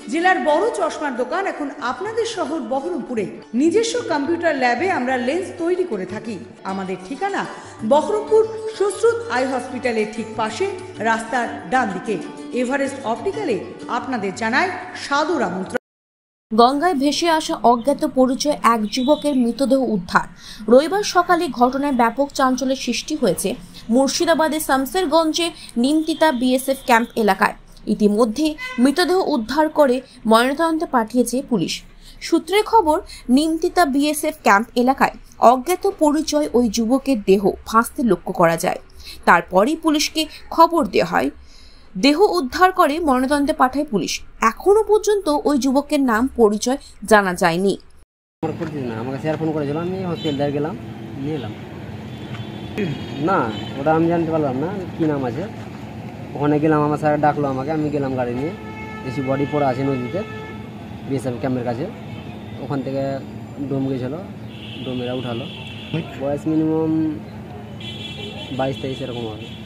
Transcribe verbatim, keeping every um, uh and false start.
জেলার বড় চশমার দোকান এখন আপনাদের শহর বহরমপুরে। নিজস্ব কম্পিউটার ল্যাবে আমরা লেন্স তৈরি করে থাকি। আমাদের ঠিকানা বহরমপুর সুশ্রুত আই হসপিটালের ঠিক পাশে, রাস্তার ডান দিকে। এভারেস্ট অপটিক্যালে আপনাদের জানায় সাদর আমন্ত্রণ। গঙ্গায় ভেসে আসা অজ্ঞাত পরিচয় এক যুবকের মৃতদেহ উদ্ধার। রবিবার সকালে ঘটনায় ব্যাপক চাঞ্চল্যের সৃষ্টি হয়েছে মুর্শিদাবাদের শামসেরগঞ্জে নিমতিতা বিএসএফ ক্যাম্প এলাকায়। ইতিমধ্যে মৃতদেহ উদ্ধার করে ময়নাতদন্তে পাঠিয়েছে পুলিশ। সূত্রের খবর, নিমতিতা বিএসএফ ক্যাম্প এলাকায় অজ্ঞাত পরিচয় ওই যুবকের দেহ ভাসতে লক্ষ্য করা যায়। তারপরেই পুলিশকে খবর দেওয়া হয়। দেহ উদ্ধার করে ময়নাতদন্তে পাঠায় পুলিশ। এখনো পর্যন্ত ওই যুবকের নাম পরিচয় জানা যায়নি। আমার পরিচিত না, আমাকে স্যার ফোন করেছিল, আমি হসপিটাল গেলাম, নিয়ে এলাম। না ওটা আমি জানতে পারলাম না কি নাম আছে। ওখানে গেলাম, আমার স্যার ডাকলো আমাকে, আমি গেলাম গাড়ি নিয়ে। বেশি বডি পড়া আছে নদীতে বিএসএফ ক্যাম্পের কাছে। ওখান থেকে ডোম গেছিলো, ডোমেরা উঠালো। বয়স মিনিমাম বাইশ তেইশ এরকম হবে।